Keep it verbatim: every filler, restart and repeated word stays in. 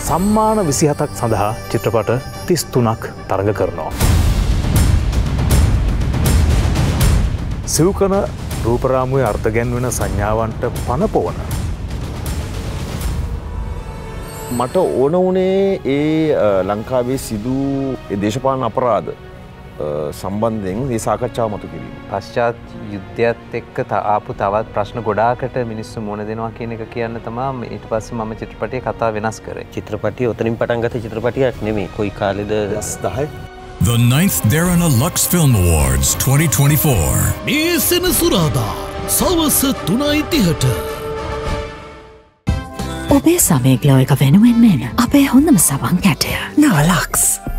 සම්මාන විසිහතක් සඳහා චිත්‍රපට තිස් තුනක් තරඟ කරනවා. සිව්කන රූපරාමුවේ අර්ථ ගැන්වෙන සංඥාවන්ට පනපොවන මට ඕන වුණේ ඒ ලංකාවේ සිදු දේශපාලන අපරාධ සම්බන්ධයෙන් මේ සාකච්ඡාව මතු කිරීම. පශ්චාත් යුද්ධයත් එක්ක ආපු තවත් ප්‍රශ්න ගොඩාකට මිනිස්සු මුණ දෙනවා කියන එක කියන්න තමයි ඊට පස්සේ මම චිත්‍රපටයේ කතාව වෙනස් කරේ. චිත්‍රපටිය උතනින් පටන් ගත්ත චිත්‍රපටියක් නෙමෙයි. කොයි කාලෙද දහය The ninth Dharana Lux Film Awards twenty twenty-four. මේ සෙනසුරාදා සවස තුනයි තිහට. ඔබේ සමය ග්ලෝ එක වෙනුවෙන් මෙන අපේ හොඳම සවන් කැටය. නව ලක්ස්.